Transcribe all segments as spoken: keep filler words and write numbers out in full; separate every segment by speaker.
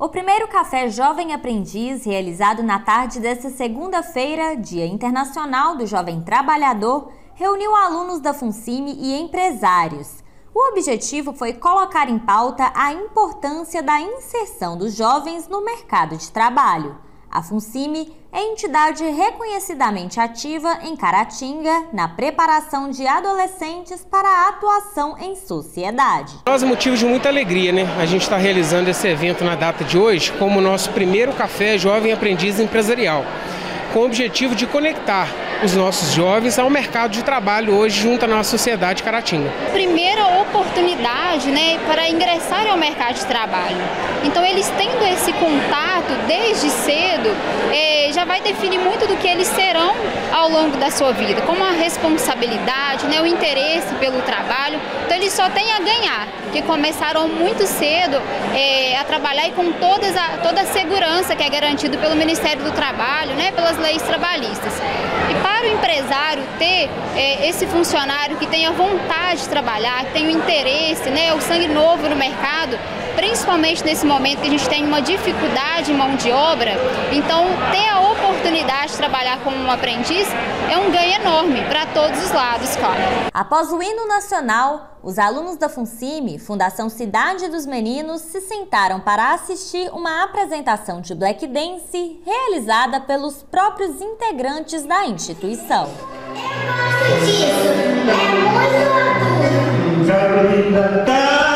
Speaker 1: O primeiro Café Jovem Aprendiz, realizado na tarde desta segunda-feira, Dia Internacional do Jovem Trabalhador, reuniu alunos da FUNSIMI e empresários. O objetivo foi colocar em pauta a importância da inserção dos jovens no mercado de trabalho. A FUNSIMI é entidade reconhecidamente ativa em Caratinga na preparação de adolescentes para a atuação em sociedade.
Speaker 2: Nós é motivo de muita alegria, né? A gente está realizando esse evento na data de hoje como o nosso primeiro Café Jovem Aprendiz Empresarial, com o objetivo de conectar os nossos jovens ao mercado de trabalho hoje junto à nossa sociedade Caratinga.
Speaker 3: Primeira oportunidade, né, para ingressar ao mercado de trabalho. Então eles tendo esse contato desde cedo, eh, já vai definir muito do que eles serão ao longo da sua vida, como a responsabilidade, né, o interesse pelo trabalho. Então eles só têm a ganhar, porque começaram muito cedo eh, a trabalhar e com todas a, toda a segurança que é garantida pelo Ministério do Trabalho, né, pelas leis trabalhistas. E para o empresário ter eh, esse funcionário que tenha vontade de trabalhar, que tenha o interesse, né, o sangue novo no mercado, principalmente nesse momento que a gente tem uma dificuldade em mão de obra, então ter a oportunidade de trabalhar como um aprendiz é um ganho enorme para todos os lados, claro.
Speaker 1: Após o hino nacional, os alunos da FUNSIMI, Fundação Cidade dos Meninos, se sentaram para assistir uma apresentação de black dance realizada pelos próprios integrantes da instituição.
Speaker 4: Eu gosto disso, é muito adulto.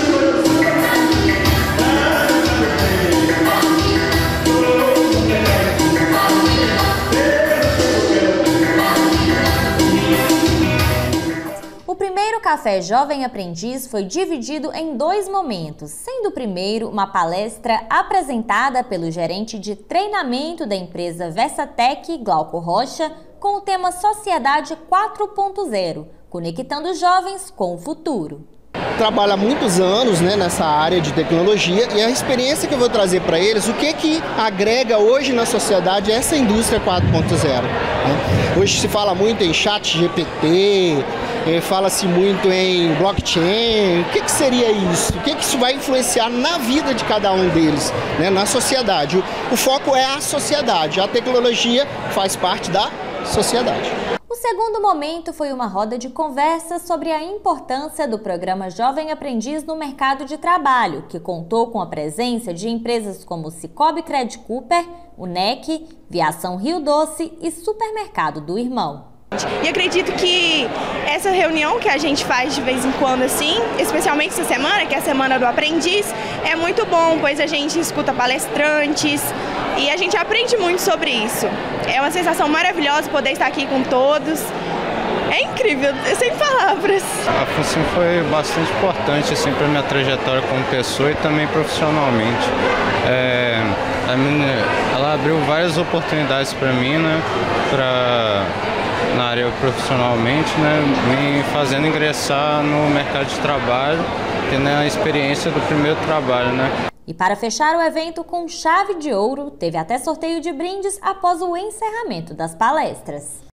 Speaker 1: O primeiro Café Jovem Aprendiz foi dividido em dois momentos, sendo o primeiro uma palestra apresentada pelo gerente de treinamento da empresa Versatec, Glauco Rocha, com o tema Sociedade quatro ponto zero, conectando os jovens com o futuro.
Speaker 5: Trabalho há muitos anos, né, nessa área de tecnologia, e a experiência que eu vou trazer para eles, o que que agrega hoje na sociedade essa indústria quatro ponto zero. Né? Hoje se fala muito em chat G P T, eh, fala-se muito em blockchain. O que que seria isso? O que que isso vai influenciar na vida de cada um deles, né, na sociedade? O, o foco é a sociedade, a tecnologia faz parte da sociedade.
Speaker 1: O segundo momento foi uma roda de conversa sobre a importância do programa Jovem Aprendiz no mercado de trabalho, que contou com a presença de empresas como Cicobi Credit Cooper, U N E C, Viação Rio Doce e Supermercado do Irmão.
Speaker 6: E acredito que essa reunião que a gente faz de vez em quando assim, especialmente essa semana, que é a Semana do Aprendiz, é muito bom, pois a gente escuta palestrantes e a gente aprende muito sobre isso. É uma sensação maravilhosa poder estar aqui com todos. É incrível, é sem palavras.
Speaker 7: A FUNSIMI foi bastante importante assim, para a minha trajetória como pessoa e também profissionalmente. É, a minha, ela abriu várias oportunidades para mim, né, pra, na área profissionalmente, né, me fazendo ingressar no mercado de trabalho, tendo a experiência do primeiro trabalho, né.
Speaker 1: E para fechar o evento com chave de ouro, teve até sorteio de brindes após o encerramento das palestras.